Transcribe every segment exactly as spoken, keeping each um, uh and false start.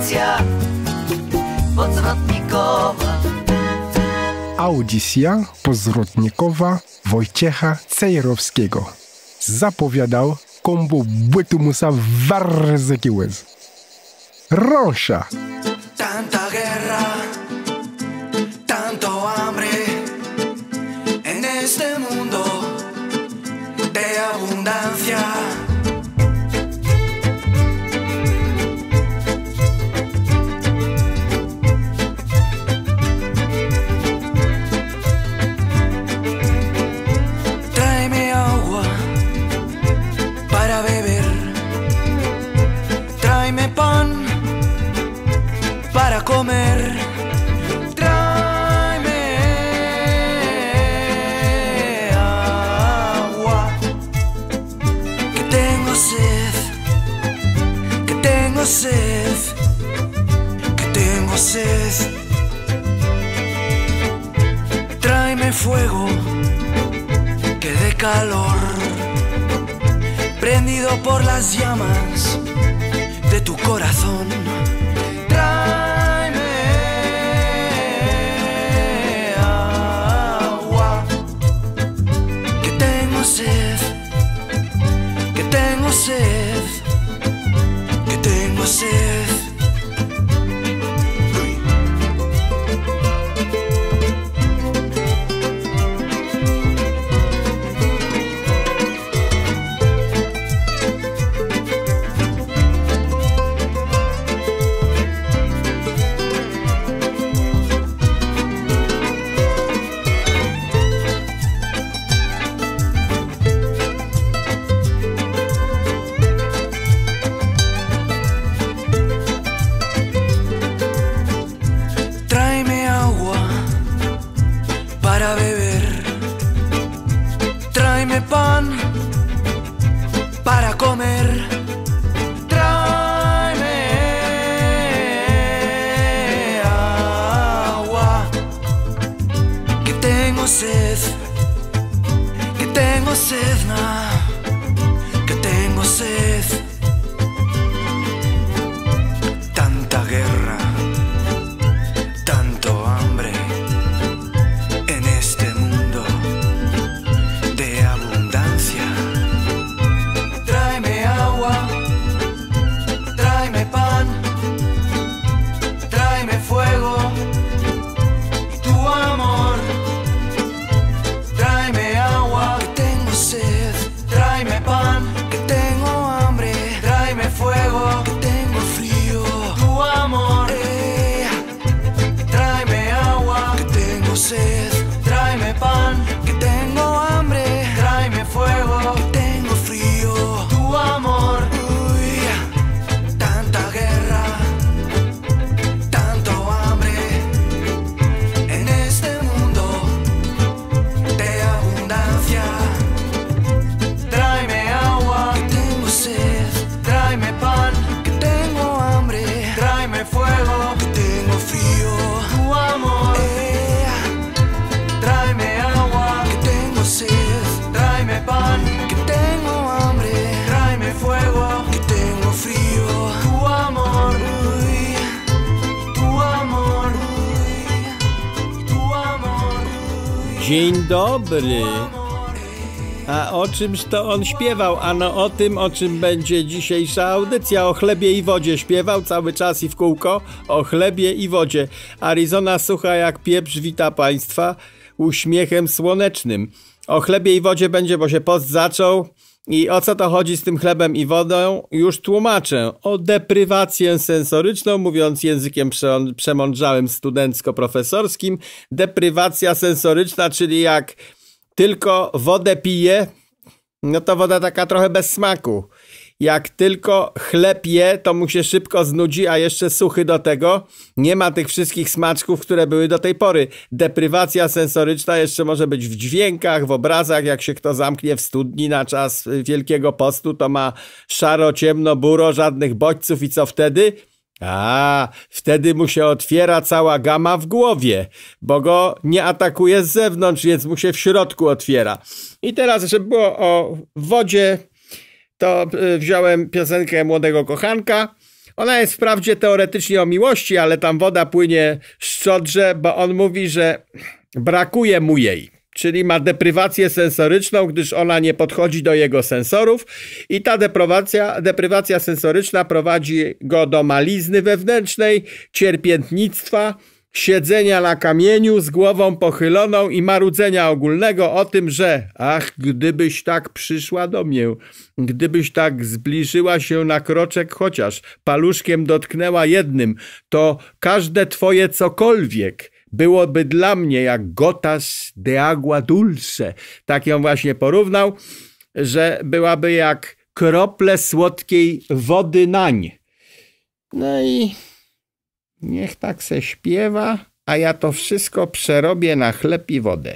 Audycja pozrodnikowa. Audycja pozrodnikowa Wojciecha Cejrowskiego. Zapowiadał kombo bytu musa warzyki łez. Rosza! Tanta guerra, tanto hambre en este mundo de abundancia. Tráeme agua para beber, tráeme pan para comer, tráeme agua, que tengo sed, que tengo sed, que tengo sed. Tráeme fuego, que dé calor, prendido por las llamas de tu corazón. Tráeme agua, que tengo sed, que tengo sed, que tengo sed. Para beber, tráeme pan para comer, tráeme agua, que tengo sed, que tengo sed, nah, que tengo sed. Tanta guerra, tanto hambre en este mundo de abundancia. Tráeme agua, tráeme pan, tráeme fuego y tu amor. Tráeme agua, que tengo sed, tráeme pan, que tengo hambre, tráeme fuego, que tengo frío, tu amor. Eh, tráeme agua, que tengo sed, tráeme pan, que tengo hambre, tráeme fuego, que tengo frío, tu amor. Uy, tanta guerra, tanto hambre en este mundo de abundancia. Tráeme agua, que tengo sed, tráeme pan, que tengo hambre, tráeme fuego, que tengo frío, tu amor. Eh, Tráeme agua, que tengo sed, tráeme pan, que tengo hambre, tráeme fuego, que tengo frío, tu amor, uy, tu amor, uy, tu amor, uy. Dzień dobry. A o czymż to on śpiewał? Ano o tym, o czym będzie dzisiejsza audycja. O chlebie i wodzie śpiewał cały czas i w kółko. O chlebie i wodzie. Arizona sucha jak pieprz wita państwa uśmiechem słonecznym. O chlebie i wodzie będzie, bo się post zaczął. I o co to chodzi z tym chlebem i wodą? Już tłumaczę. O deprywację sensoryczną, mówiąc językiem prze przemądrzałym studencko-profesorskim. Deprywacja sensoryczna, czyli jak tylko wodę pije, no to woda taka trochę bez smaku. Jak tylko chleb je, to mu się szybko znudzi, a jeszcze suchy do tego. Nie ma tych wszystkich smaczków, które były do tej pory. Deprywacja sensoryczna jeszcze może być w dźwiękach, w obrazach. Jak się kto zamknie w studni na czas Wielkiego Postu, to ma szaro, ciemno, buro, żadnych bodźców i co wtedy? A, wtedy mu się otwiera cała gama w głowie, bo go nie atakuje z zewnątrz, więc mu się w środku otwiera. I teraz, żeby było o wodzie, to wziąłem piosenkę Młodego Kochanka. Ona jest wprawdzie teoretycznie o miłości, ale tam woda płynie szczodrze, bo on mówi, że brakuje mu jej. Czyli ma deprywację sensoryczną, gdyż ona nie podchodzi do jego sensorów i ta deprywacja, deprywacja sensoryczna prowadzi go do malizny wewnętrznej, cierpiętnictwa, siedzenia na kamieniu z głową pochyloną i marudzenia ogólnego o tym, że ach, gdybyś tak przyszła do mnie, gdybyś tak zbliżyła się na kroczek chociaż, paluszkiem dotknęła jednym, to każde twoje cokolwiek byłoby dla mnie jak gotas de agua dulce. Tak ją właśnie porównał, że byłaby jak krople słodkiej wody nań. No i niech tak se śpiewa, a ja to wszystko przerobię na chleb i wodę.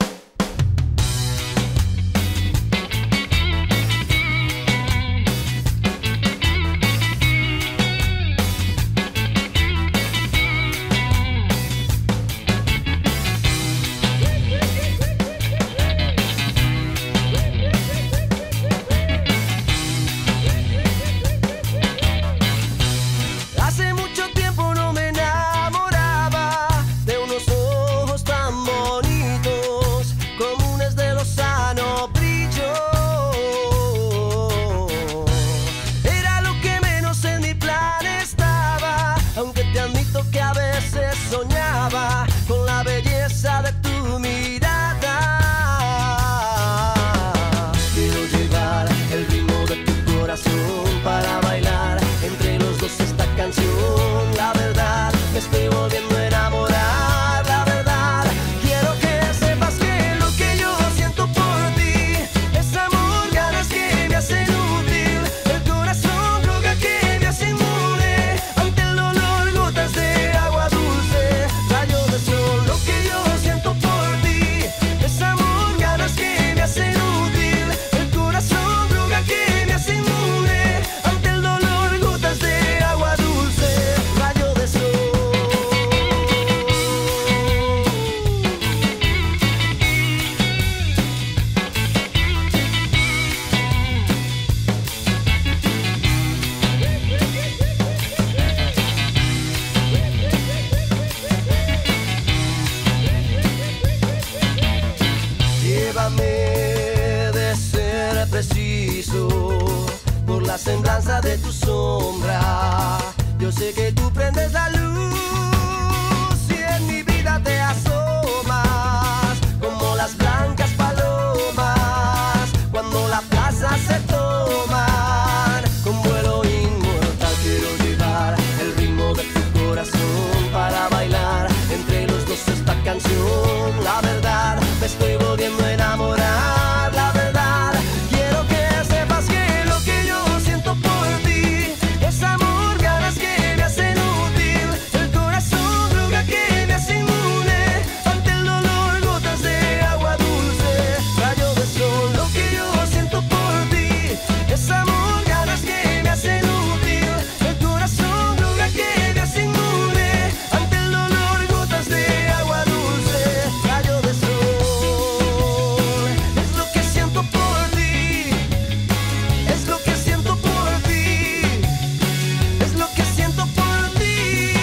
De tu sombra, yo sé que tú prendes la luz y en mi vida te asomas como las blancas palomas cuando la plaza se toman con vuelo inmortal. Quiero llevar el ritmo de tu corazón para bailar entre los dos esta canción. La verdad, me estoy volviendo a enamorar. La verdad, quiero que sepas que lo que yo siento por ti es amor, ganas que me hacen útil, el corazón droga que me hace inmune ante el dolor, gotas de agua dulce, rayo de sol. Lo que yo siento por ti es amor, ganas que me hacen útil, el corazón droga que me hace inmune ante el dolor, gotas de agua dulce, rayo de sol. Es lo que siento por ti, es lo que siento por ti, es lo que siento por ti.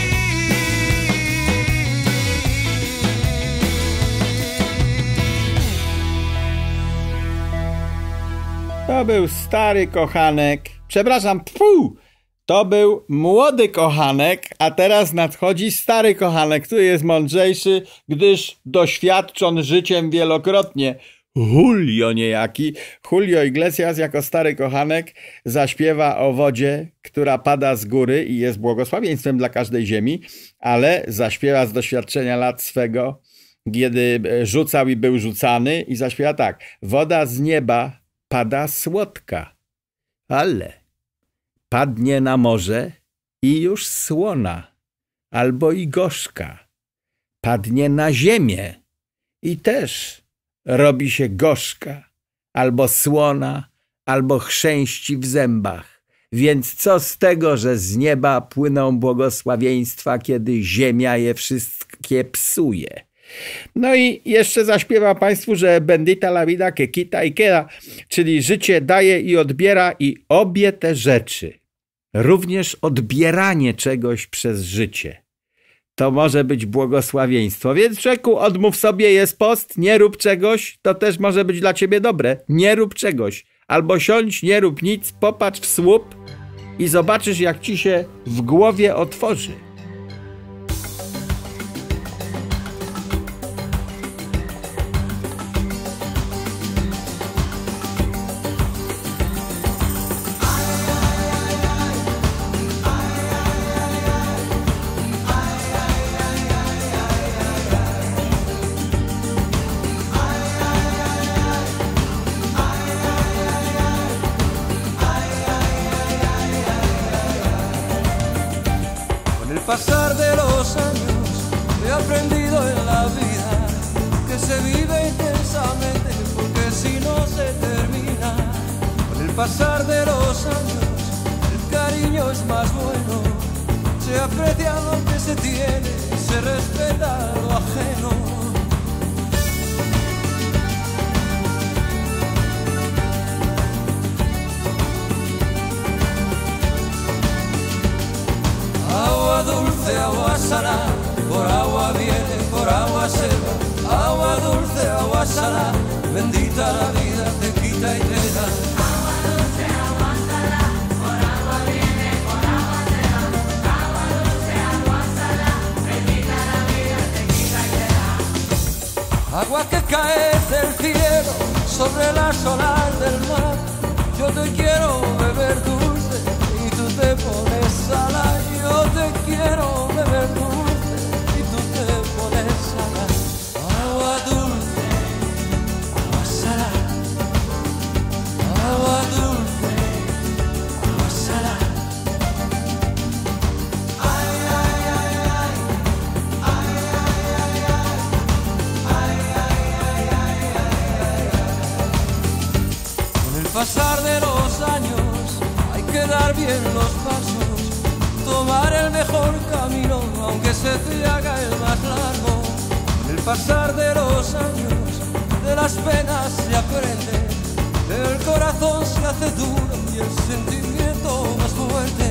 To był stary kochanek, przepraszam, pfu, to był młody kochanek, a teraz nadchodzi stary kochanek, który jest mądrzejszy, gdyż doświadczon życiem wielokrotnie. Julio niejaki, Julio Iglesias jako stary kochanek zaśpiewa o wodzie, która pada z góry i jest błogosławieństwem dla każdej ziemi, ale zaśpiewa z doświadczenia lat swego, kiedy rzucał i był rzucany i zaśpiewa tak: woda z nieba pada słodka, ale padnie na morze i już słona, albo i gorzka. Padnie na ziemię i też robi się gorzka, albo słona, albo chrzęści w zębach. Więc co z tego, że z nieba płyną błogosławieństwa, kiedy ziemia je wszystkie psuje? No i jeszcze zaśpiewa państwu, że bendita la vida que quita y queda, czyli życie daje i odbiera i obie te rzeczy również odbieranie czegoś przez życie. To może być błogosławieństwo. Więc człowieku, odmów sobie, jest post, nie rób czegoś, to też może być dla ciebie dobre. Nie rób czegoś. Albo siądź, nie rób nic, popatrz w słup i zobaczysz, jak ci się w głowie otworzy. Pasar de los años he aprendido en la vida que se vive intensamente porque si no se termina. Con el pasar de los años el cariño es más bueno, se aprecia lo que se tiene, se respeta lo ajeno. Agua dulce, agua salada, por agua viene, por agua se va. Agua dulce, agua salada, bendita la vida, te quita y te da. Agua dulce, agua salada, por agua viene, por agua se va. Agua dulce, agua salada, bendita la vida, te quita y te da. Agua que cae del cielo sobre las olas del mar. Yo te quiero beber dulce y tú te pones salada. Yo te quiero beber dulce y tú te pones salada. Agua dulce, agua salada. Agua dulce, agua salada. Ay, ay, ay, ay. Ay, ay, ay, ay. Ay, ay, ay, ay, ay, ay. Con el pasar de los años hay que dar bien los pasos, tomar el mejor camino, aunque se te haga el más largo. Con el pasar de los años, de las penas se aprende, el corazón se hace duro y el sentimiento más fuerte.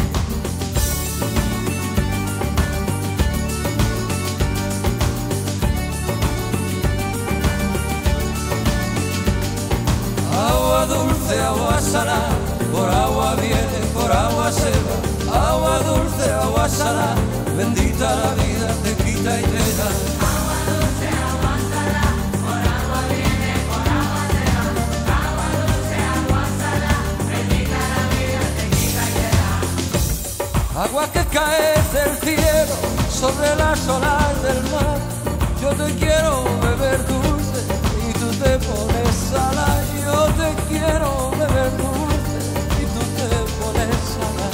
Agua dulce, agua salada, por agua viene, por agua se va. Agua dulce, agua salada, bendita la vida, te quita y te da. Agua dulce, agua salada, por agua viene, por agua se va. Agua dulce, agua salada, bendita la vida, te quita y te da. Agua que cae del cielo sobre las olas del mar. Yo te quiero beber dulce y tú te pones salada. Yo te quiero beber dulce y tú te pones salada.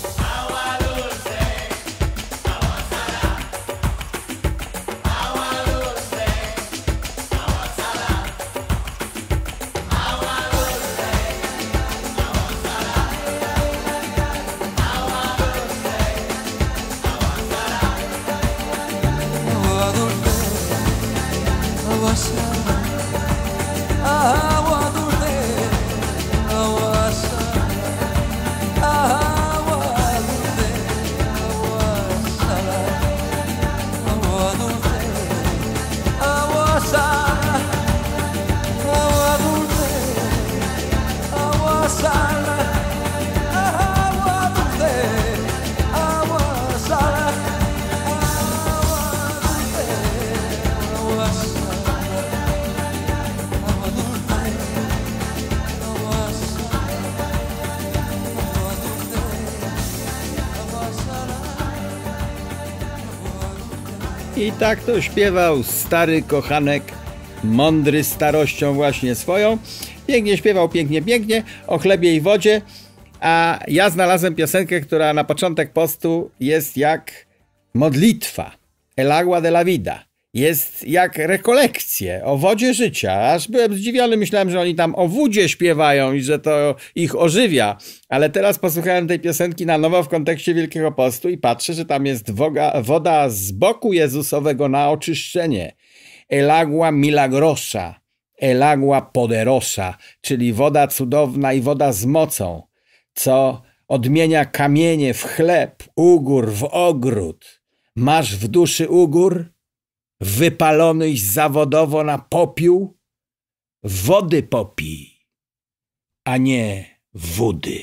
I tak to śpiewał stary kochanek, mądry starością właśnie swoją. Pięknie śpiewał, pięknie, pięknie, o chlebie i wodzie. A ja znalazłem piosenkę, która na początek postu jest jak modlitwa. El agua de la vida. Jest jak rekolekcje o wodzie życia. Aż byłem zdziwiony, myślałem, że oni tam o wódzie śpiewają i że to ich ożywia. Ale teraz posłuchałem tej piosenki na nowo w kontekście Wielkiego Postu i patrzę, że tam jest woga, woda z boku Jezusowego na oczyszczenie. El agua milagrosa, el agua poderosa, czyli woda cudowna i woda z mocą, co odmienia kamienie w chleb, ugór w ogród. Masz w duszy ugór? Wypalonyś zawodowo na popiół? Wody popij, a nie wody.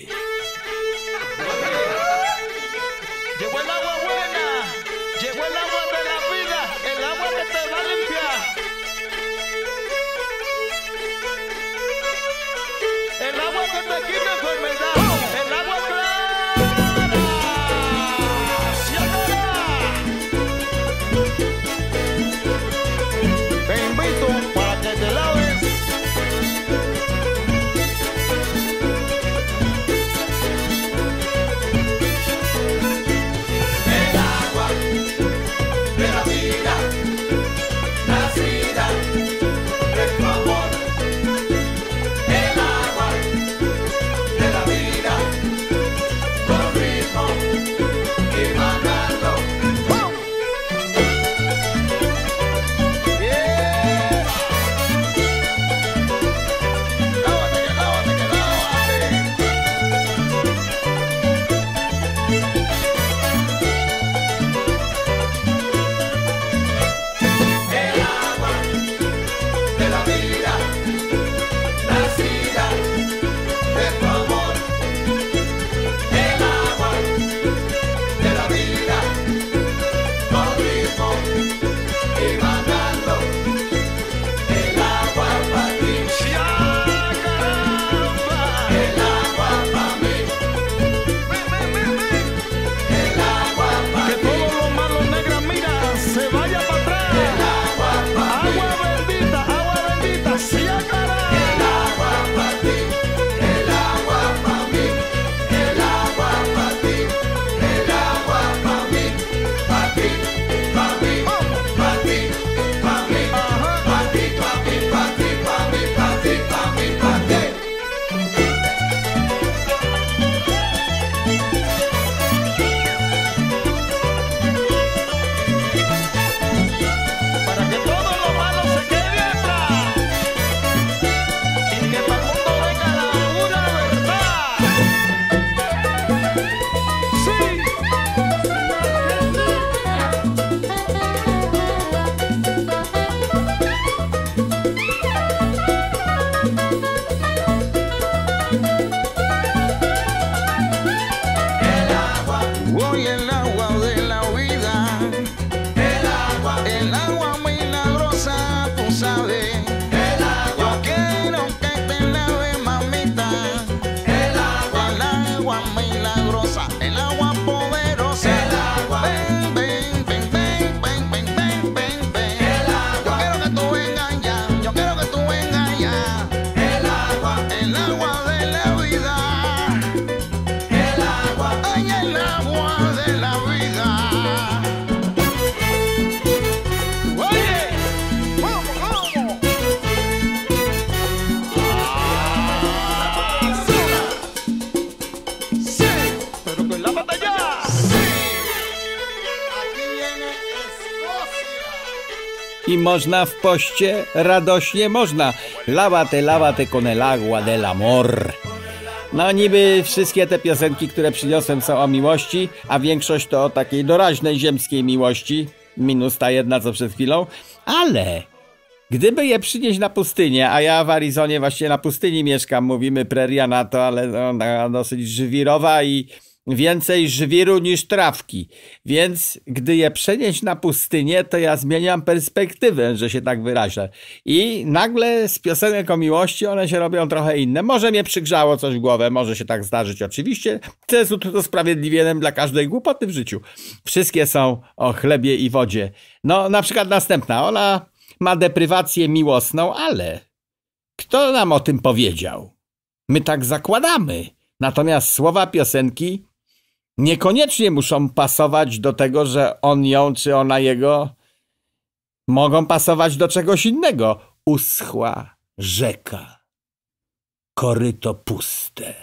Llegó el agua buena, llegó el agua de la vida, el agua que te va a limpiar. El agua que te quita enfermedad, el agua clara. ¡Sí, ahora! Te invito para que te laves. El agua de la vida, nacida de tu amor. El agua de la vida, con ritmo y mandando. Yeah. Lávate, que lávate, que lávate. El agua de la vida, nacida de tu amor. El agua de la vida, con ritmo y mandando. El agua para ti, ¡Ya, caramba! el agua para mí, Ven, ven, ven, ven. el agua para Que ti, todo lo malo, negra, mira, se vaya para atrás. el agua para mí, Agua bendita, agua bendita, sí, caramba. el agua para ti, el agua para mí, el agua para ti, el agua para mí, para ti, para mí, para ti, para mí, para ti, para mí, para ti, para mí, para ti, para mí, para ti. Para que todo lo malo se quede atrás y que para el mundo venga la pura verdad. Sí. Hoy el agua de la vida, El agua, el agua milagrosa, tú sabes. el agua, Yo quiero que te laves, mamita. el agua, El agua milagrosa, el agua poderosa. el agua, Ven, ven, ven, ven, ven, ven, ven, ven, ven. el Yo agua, quiero que tú vengas ya, yo quiero que tú vengas ya. el agua, El agua de la vida, el agua, ay, el agua de la vida. Oye, vamos, vamos. Sí, pero que lávate ya. Sí. Aquí viene Escocia. I można w poście, radośnie można. Lávate, lávate con el agua del amor. No niby wszystkie te piosenki, które przyniosłem, są o miłości, a większość to o takiej doraźnej ziemskiej miłości, minus ta jedna co przed chwilą, ale gdyby je przynieść na pustynię, a ja w Arizonie właśnie na pustyni mieszkam, mówimy preria na to, ale ona dosyć żwirowa i więcej żwiru niż trawki, więc gdy je przenieść na pustynię, to ja zmieniam perspektywę, że się tak wyrażę. I nagle z piosenek o miłości one się robią trochę inne. Może mnie przygrzało coś w głowę, może się tak zdarzyć oczywiście. Cezut to usprawiedliwieniem dla każdej głupoty w życiu. Wszystkie są o chlebie i wodzie. No na przykład następna, ona ma deprywację miłosną, ale kto nam o tym powiedział? My tak zakładamy. Natomiast słowa piosenki niekoniecznie muszą pasować do tego, że on ją czy ona jego. Mogą pasować do czegoś innego. Uschła rzeka, koryto puste,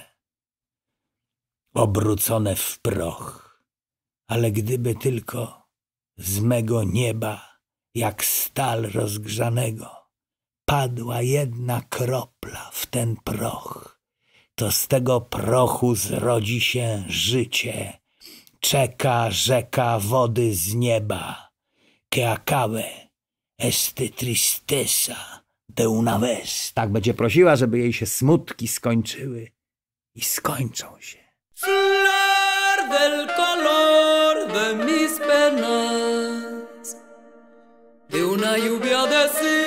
obrócone w proch. Ale gdyby tylko z mego nieba, jak stal rozgrzanego, padła jedna kropla w ten proch, to z tego prochu zrodzi się życie. Czeka rzeka wody z nieba. Que acabe este tristeza de una vez. Tak będzie prosiła, żeby jej się smutki skończyły. I skończą się. Flor del color de mis penas, de una lluvia de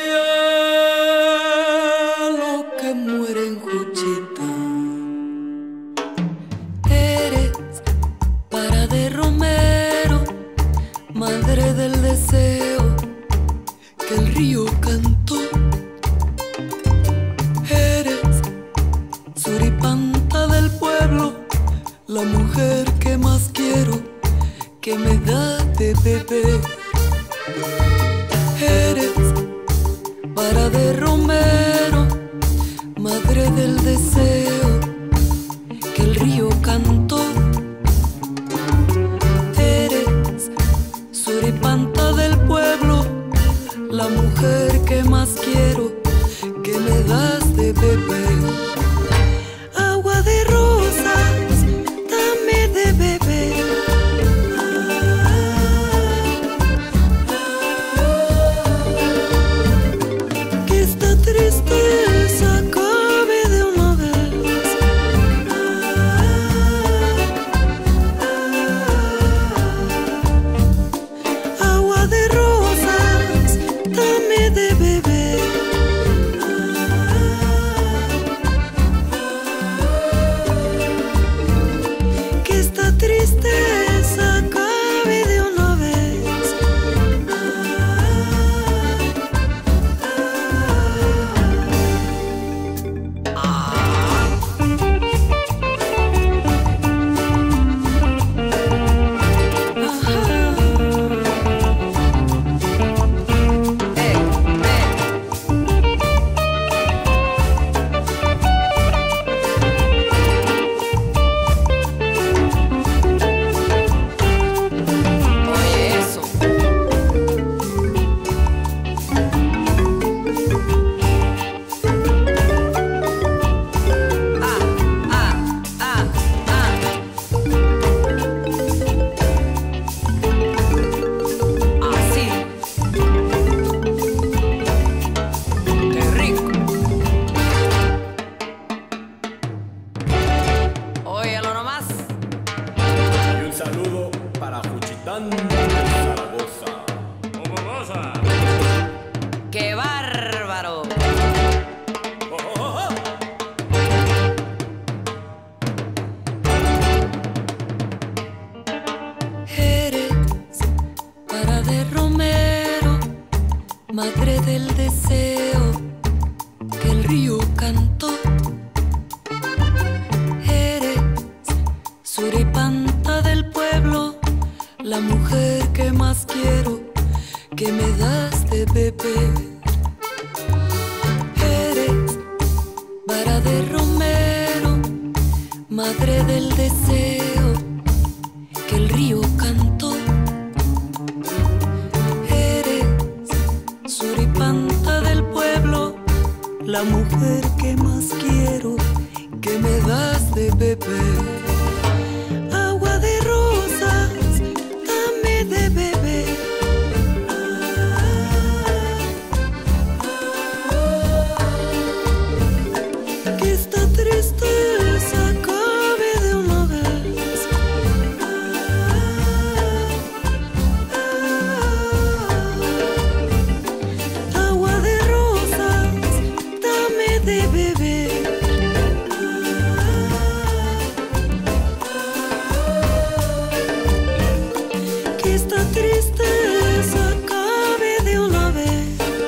cielo que muere en Juchita. Eres vara de romero, madre del deseo que el río cantó. Eres suripanta del pueblo, la mujer que más quiero, que me da de beber. Eres vara de romero, madre del deseo que el río cantó. Eres suripanta del pueblo, la mujer que más quiero, que me das de beber. Agua de rosas, dame de beber. Que esta tristeza acabe de una vez. Agua de rosas, dame de beber. Que esta tristeza acabe de una vez. Oye, eso. Ah, ah, ah, ah. Así. Qué rico. Óyelo nomás. Y un saludo para Juchitán de Zaragoza. ¡Qué bárbaro! Eres vara de romero, madre del deseo que el río cantó. Eres suripanta del pueblo, la mujer que más quiero, que me das de beber. Eres vara de romero, madre del deseo que el río cantó. Eres suripanta del pueblo, la mujer que más quiero, que me das de beber. Agua de rosas, dame de beber. Que esta tristeza acabe de una vez. Agua de rosas, dame de beber. Que esta tristeza acabe de una vez.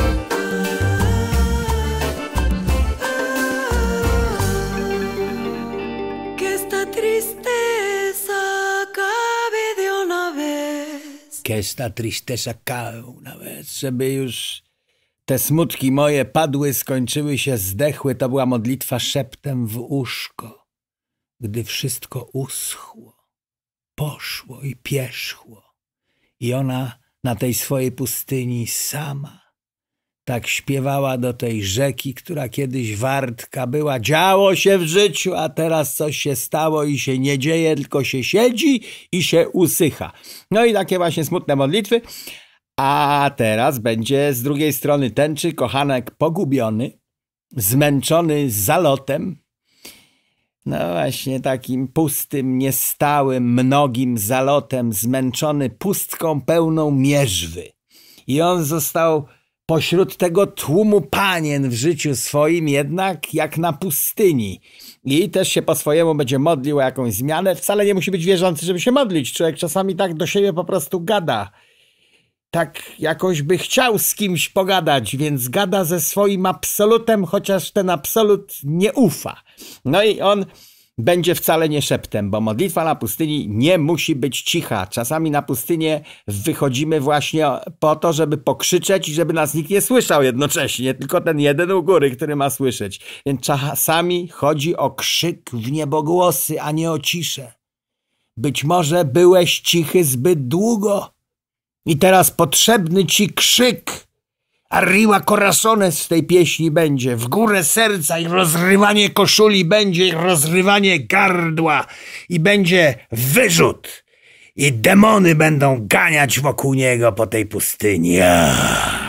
Que esta tristeza acabe de una vez. Que esta tristeza acabe una vez. Żeby już te smutki moje padły, skończyły się, zdechły. To była modlitwa szeptem w uszko. Gdy wszystko uschło, poszło i pierzchło. I ona na tej swojej pustyni sama, tak śpiewała do tej rzeki, która kiedyś wartka była. Działo się w życiu, a teraz coś się stało i się nie dzieje, tylko się siedzi i się usycha. No i takie właśnie smutne modlitwy. A teraz będzie z drugiej strony tęczy kochanek pogubiony, zmęczony zalotem, no właśnie takim pustym, niestałym, mnogim zalotem, zmęczony pustką pełną mierzwy. I on został pośród tego tłumu panien w życiu swoim jednak jak na pustyni. I też się po swojemu będzie modlił o jakąś zmianę. Wcale nie musi być wierzący, żeby się modlić. Człowiek czasami tak do siebie po prostu gada. Tak jakoś by chciał z kimś pogadać, więc gada ze swoim absolutem, chociaż ten absolut nie ufa. No i on będzie wcale nie szeptem, bo modlitwa na pustyni nie musi być cicha. Czasami na pustynię wychodzimy właśnie po to, żeby pokrzyczeć i żeby nas nikt nie słyszał jednocześnie, tylko ten jeden u góry, który ma słyszeć. Więc czasami chodzi o krzyk w niebogłosy, a nie o ciszę. Być może byłeś cichy zbyt długo i teraz potrzebny ci krzyk. Arriba corazones w tej pieśni będzie, w górę serca i rozrywanie koszuli będzie, i rozrywanie gardła i będzie wyrzut i demony będą ganiać wokół niego po tej pustyni. Ah.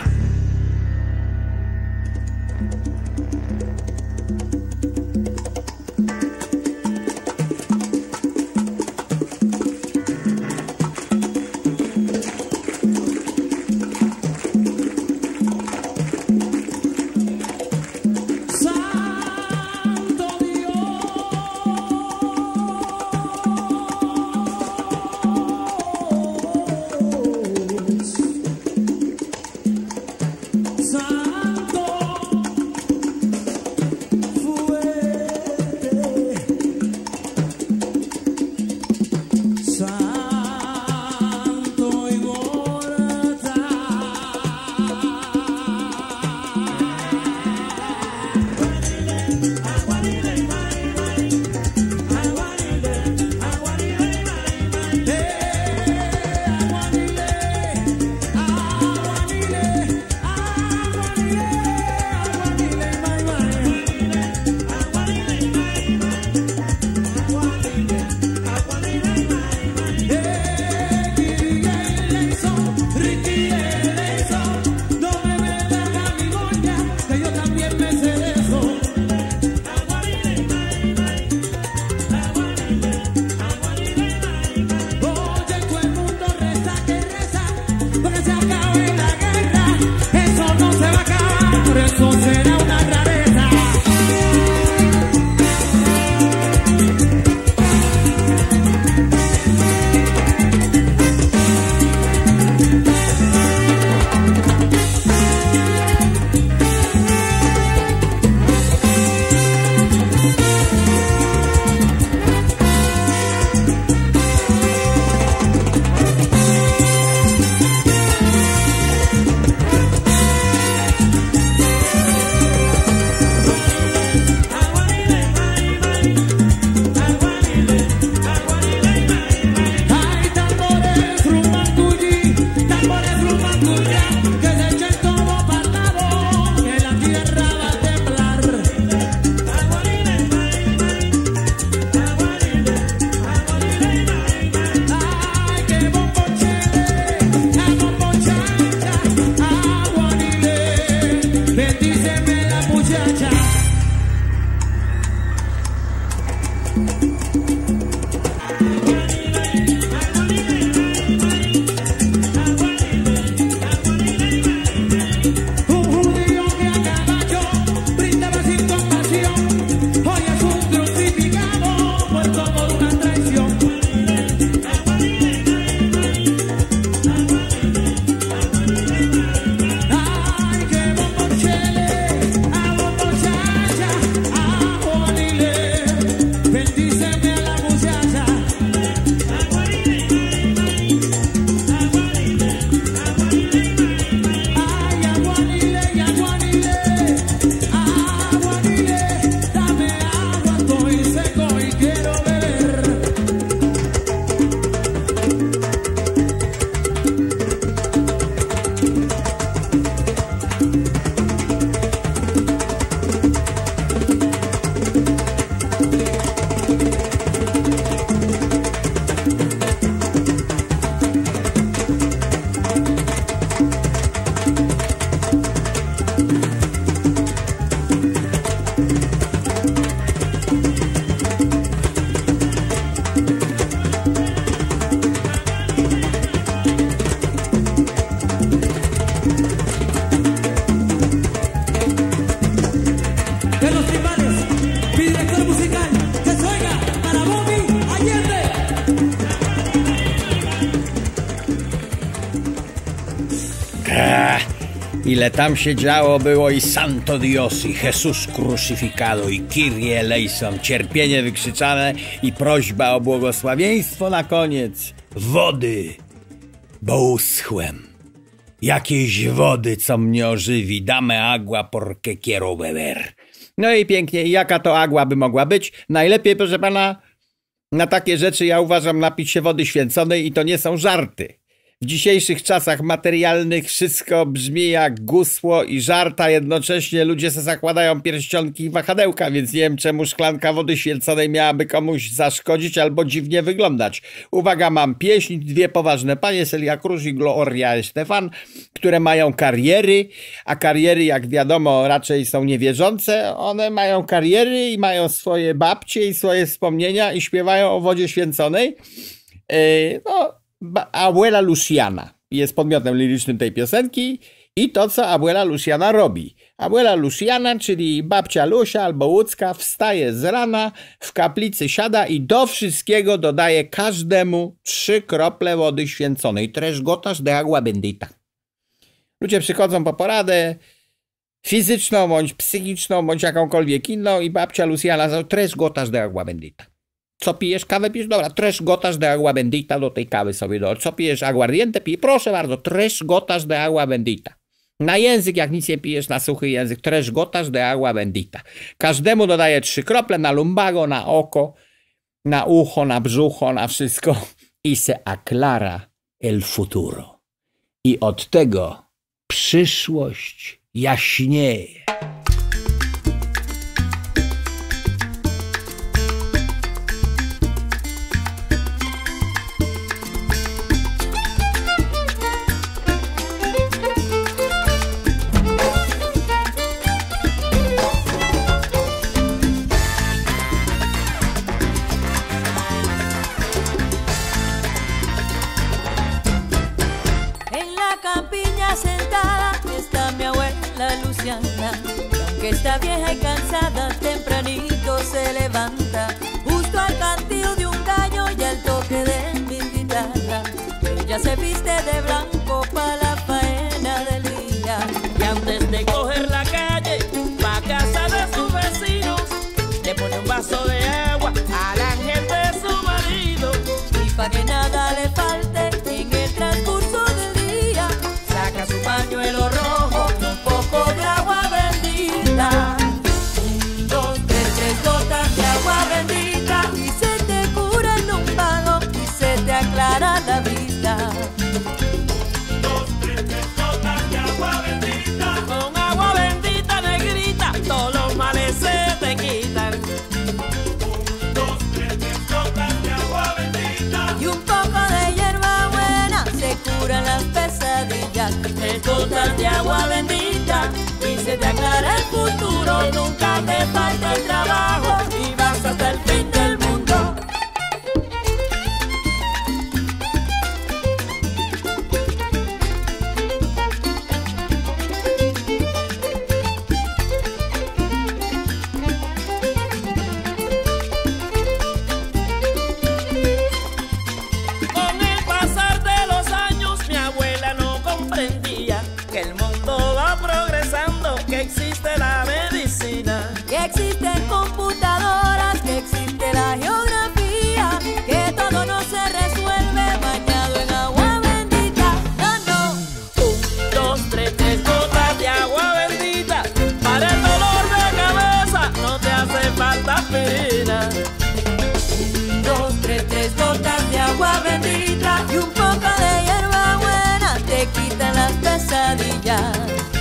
Ile tam się działo było i Santo Dios, i Jesus crucificado, i Kyrie eleison, cierpienie wykrzyczane i prośba o błogosławieństwo na koniec. Wody, bo uschłem. Jakiejś wody, co mnie ożywi. Dame agua porque quiero beber. No i pięknie. I jaka to agua by mogła być? Najlepiej, proszę pana, na takie rzeczy ja uważam napić się wody święconej i to nie są żarty. W dzisiejszych czasach materialnych wszystko brzmi jak gusło i żarta. Jednocześnie ludzie se zakładają pierścionki i wahadełka, więc nie wiem, czemu szklanka wody święconej miałaby komuś zaszkodzić albo dziwnie wyglądać. Uwaga, mam pieśń, dwie poważne panie, Celia Cruz i Gloria Estefan, które mają kariery, a kariery, jak wiadomo, raczej są niewierzące. One mają kariery i mają swoje babcie i swoje wspomnienia i śpiewają o wodzie święconej. Yy, no... Abuela Luciana jest podmiotem lirycznym tej piosenki i to, co Abuela Luciana robi. Abuela Luciana, czyli babcia Lusia albo Łódzka, wstaje z rana, w kaplicy siada i do wszystkiego dodaje każdemu trzy krople wody święconej. Tres gotas de agua bendita. Ludzie przychodzą po poradę fizyczną, bądź psychiczną, bądź jakąkolwiek inną i babcia Luciana za tres gotas de agua bendita. Co pijesz? Kawę pijesz? Dobra, tres gotas de agua bendita do tej kawy sobie do. Co pijesz? Aguardiente pij? Proszę bardzo, tres gotas de agua bendita. Na język, jak nic nie pijesz, na suchy język, tres gotas de agua bendita. Każdemu dodaje trzy krople na lumbago, na oko, na ucho, na brzucho, na wszystko. I se aclara el futuro. I od tego przyszłość jaśnieje. Aunque está vieja y cansada, tempranito se levanta, justo al cantillo de un gallo y al toque de mi guitarra. Ella se viste de blanco para la faena del día. Y antes de coger la calle, pa' casa de sus vecinos, le pone un vaso de agua al ángel de su marido. Y pa' que nada le falte en el transcurso del día, saca su pañuelo rojo y un poco de agua bendita. Un, dos, tres, tres gotas de agua bendita y se te cura el lumbago y se te aclara la vista. Dos, tres, tres gotas de agua bendita. Con agua bendita negrita todos los males se te quitan. Un, dos, tres, tres gotas de agua bendita. Y un poco de hierba buena se curan las pesadillas. Tres gotas de agua bendita y se te aclara el futuro. Nunca te falta el trabajo y vas hasta el fin del mundo. Con el pasar de los años mi abuela no comprendía que el mundo va progresando, que existe la medicina, que existen computadoras, que existe la geografía, que todo no se resuelve bañado en agua bendita. No, no. Un, dos, tres, tres gotas de agua bendita. Para el dolor de cabeza no te hace falta aspirina. Un, dos, tres, tres gotas de agua bendita y un poco de hierba buena te quitan las pesadillas.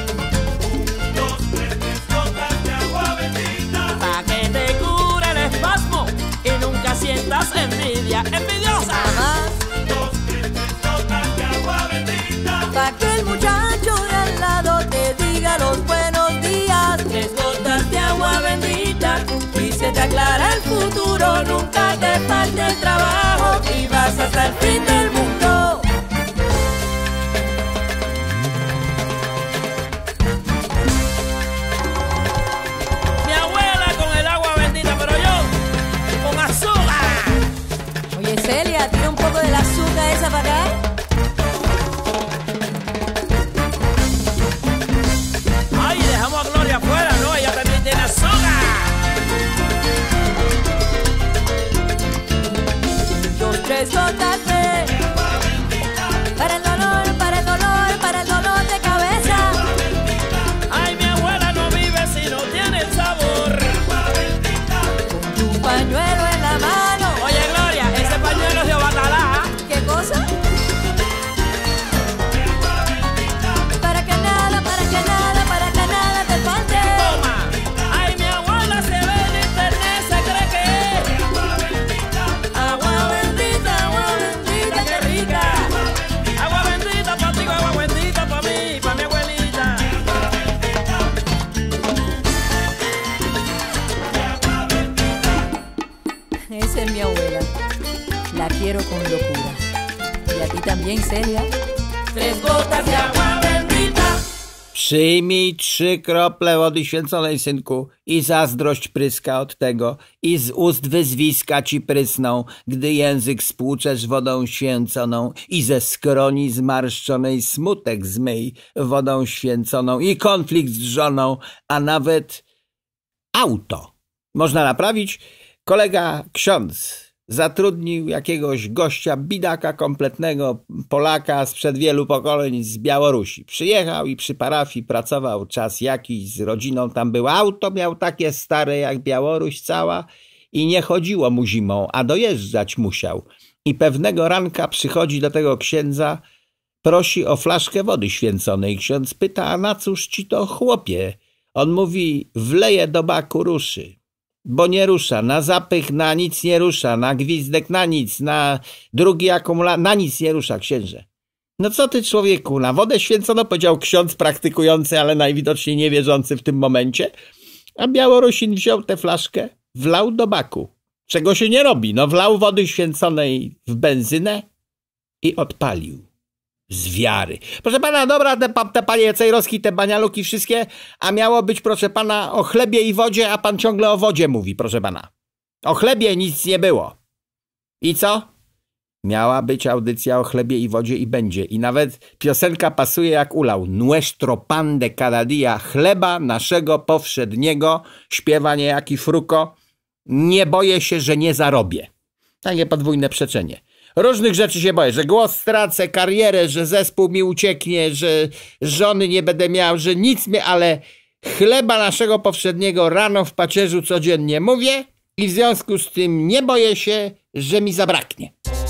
Sientas envidia, envidiosa. Ajá. Dos, tres, tres gotas de agua bendita. Pa' que el muchacho de al lado te diga los buenos días. Tres gotas de agua bendita y se te aclara el futuro. Nunca te falte el trabajo y vas hasta el fin del mundo. Mi abuela con el agua bendita, pero yo con azúcar. Oye, Celia, tira un poco de la azúcar esa para acá. ¿En serio? Tres gotas de agua bendita. Przyjmij trzy krople wody święconej, synku, i zazdrość pryska od tego, i z ust wyzwiska ci prysną, gdy język spłuczesz wodą święconą, i ze skroni zmarszczonej smutek zmyj wodą święconą, i konflikt z żoną, a nawet auto można naprawić. Kolega ksiądz zatrudnił jakiegoś gościa, bidaka kompletnego, Polaka sprzed wielu pokoleń z Białorusi. Przyjechał i przy parafii pracował czas jakiś, z rodziną tam był. Auto miał takie stare jak Białoruś cała i nie chodziło mu zimą, a dojeżdżać musiał. I pewnego ranka przychodzi do tego księdza, prosi o flaszkę wody święconej. Ksiądz pyta, a na cóż ci to, chłopie? On mówi, wleje do baku ruszy. Bo nie rusza, na zapych na nic nie rusza, na gwizdek na nic, na drugi akumulator, na nic nie rusza, księże. No co ty, człowieku, na wodę święcono, powiedział ksiądz praktykujący, ale najwidoczniej niewierzący w tym momencie. A Białorusin wziął tę flaszkę, wlał do baku. Czego się nie robi? No wlał wody święconej w benzynę i odpalił. Z wiary. Proszę pana, dobra, te, te panie cejrowski, te banialuki wszystkie, a miało być, proszę pana, o chlebie i wodzie, a pan ciągle o wodzie mówi, proszę pana. O chlebie nic nie było. I co? Miała być audycja o chlebie i wodzie i będzie. I nawet piosenka pasuje jak ulał. Nuestro pan de cada día, chleba naszego powszedniego, śpiewa niejaki Fruko. Nie boję się, że nie zarobię. Takie podwójne przeczenie. Różnych rzeczy się boję, że głos stracę, karierę, że zespół mi ucieknie, że żony nie będę miał, że nic mnie, ale chleba naszego powszedniego rano w pacierzu codziennie mówię i w związku z tym nie boję się, że mi zabraknie.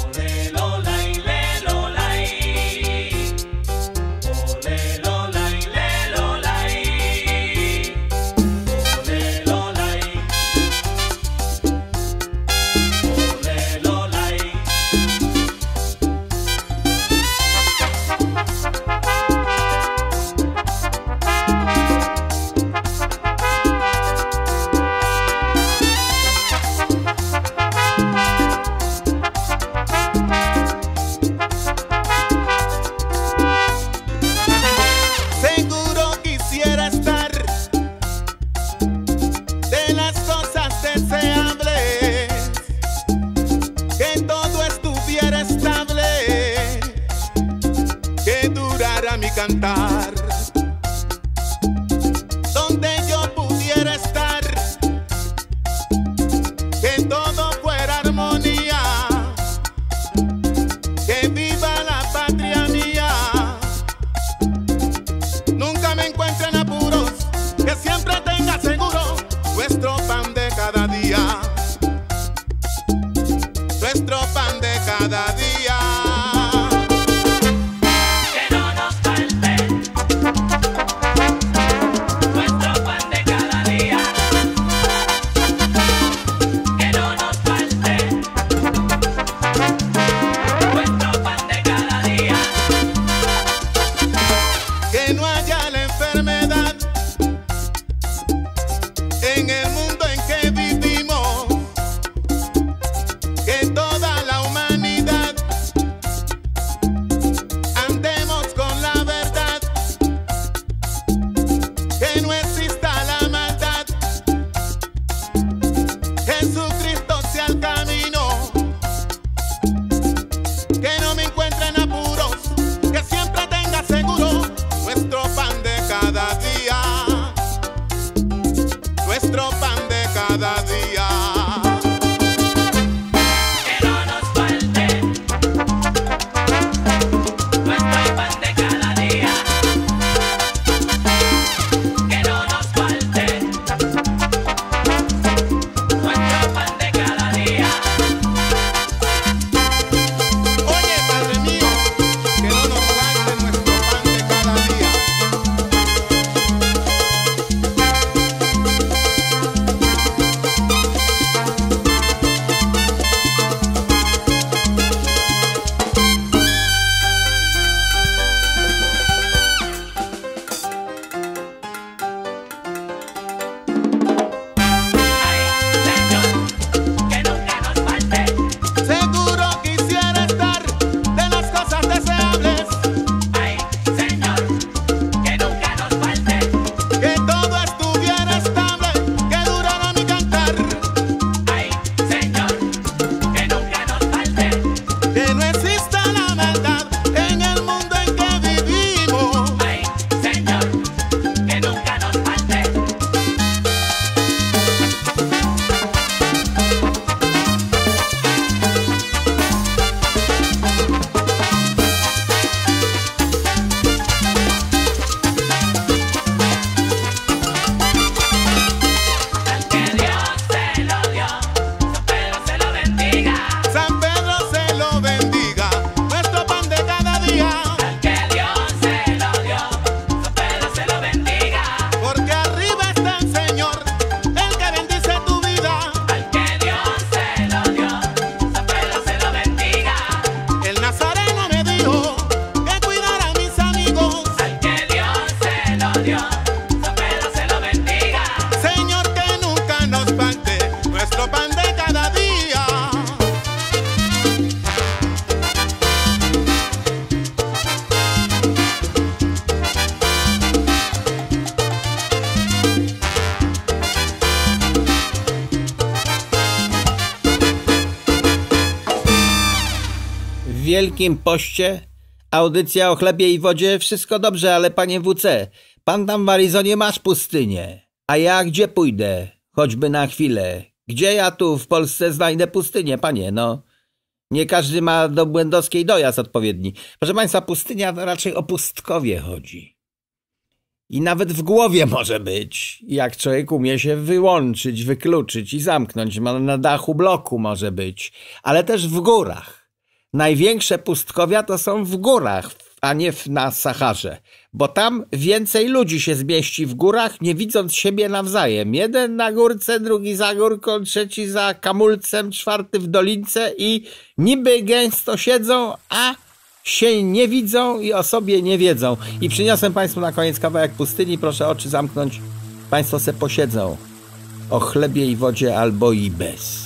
Cantar donde yo pudiera estar, que todo fuera armonía, que viva la patria mía, nunca me encuentre en apuros, que siempre tenga seguro nuestro pan de cada día, nuestro pan de cada día. Wielkim Poście, audycja o chlebie i wodzie, wszystko dobrze, ale panie W C, pan tam w Arizonie masz pustynię, a ja gdzie pójdę, choćby na chwilę? Gdzie ja tu w Polsce znajdę pustynię, panie, no? Nie każdy ma do Błędowskiej dojazd odpowiedni. Proszę państwa, pustynia to raczej o pustkowie chodzi. I nawet w głowie może być, jak człowiek umie się wyłączyć, wykluczyć i zamknąć. Na dachu bloku może być, ale też w górach. Największe pustkowia to są w górach, a nie na Saharze, bo tam więcej ludzi się zmieści w górach, nie widząc siebie nawzajem. Jeden na górce, drugi za górką, trzeci za kamulcem, czwarty w dolince i niby gęsto siedzą, a się nie widzą i o sobie nie wiedzą. I przyniosłem państwu na koniec kawałek pustyni, proszę oczy zamknąć. Państwo se posiedzą o chlebie i wodzie albo i bez.